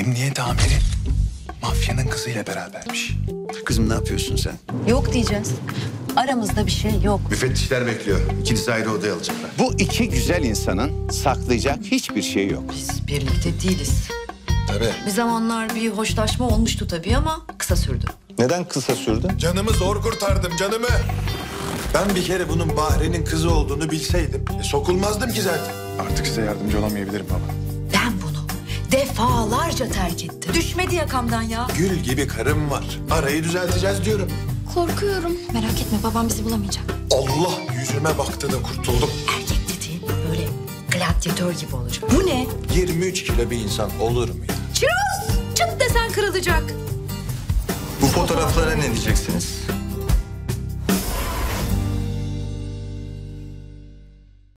Emniyet amiri mafyanın kızıyla berabermiş. Kızım ne yapıyorsun sen? Yok diyeceğiz. Aramızda bir şey yok. Müfettişler bekliyor. İkinizi ayrı odaya alacaklar. Bu iki güzel insanın saklayacak hiçbir şey yok. Biz birlikte değiliz. Tabii. Bir zamanlar bir hoşlaşma olmuştu tabii ama kısa sürdü. Neden kısa sürdü? Canımı zor kurtardım, canımı. Ben bir kere bunun Bahri'nin kızı olduğunu bilseydim sokulmazdım ki zaten. Artık size yardımcı olamayabilirim baba. Ben bunu defalarca terk ettim. Düşmedi yakamdan ya. Gül gibi karım var. Arayı düzelteceğiz diyorum. Korkuyorum. Merak etme, babam bizi bulamayacak. Allah yüzüme baktı da kurtuldum. Erkek dediğin böyle gladyatör gibi olacak. Bu ne? 23 kilo bir insan olur mu ya? Çiroz! Çıt desen kırılacak. Bu fotoğraflara ne diyeceksiniz?